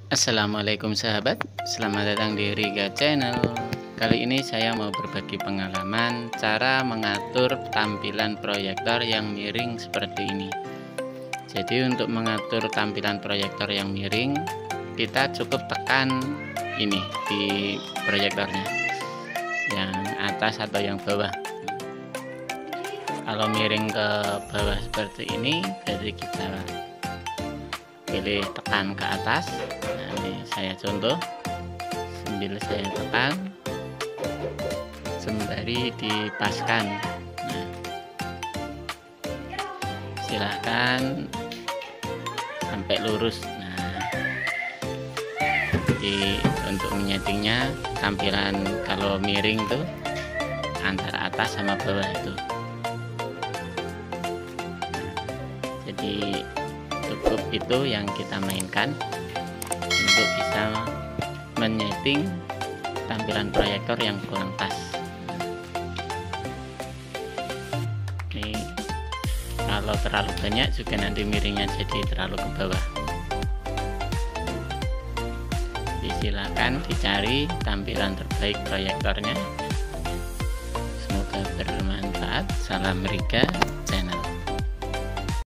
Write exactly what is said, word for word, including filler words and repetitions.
Assalamualaikum sahabat, selamat datang di Riga Channel. Kali ini saya mau berbagi pengalaman cara mengatur tampilan proyektor yang miring seperti ini. Jadi untuk mengatur tampilan proyektor yang miring, kita cukup tekan ini di proyektornya, yang atas atau yang bawah. Kalau miring ke bawah seperti ini, jadi kita pilih tekan ke atas. Nah, ini saya contoh sambil saya tekan sembari dipaskan. Nah, silahkan sampai lurus. Nah, jadi untuk menyetingnya tampilan kalau miring tuh antara atas sama bawah itu. Jadi cukup itu yang kita mainkan untuk bisa menyeting tampilan proyektor yang kurang pas. Ini kalau terlalu banyak juga nanti miringnya jadi terlalu ke bawah. Silakan dicari tampilan terbaik proyektornya. Semoga bermanfaat. Salam Riga.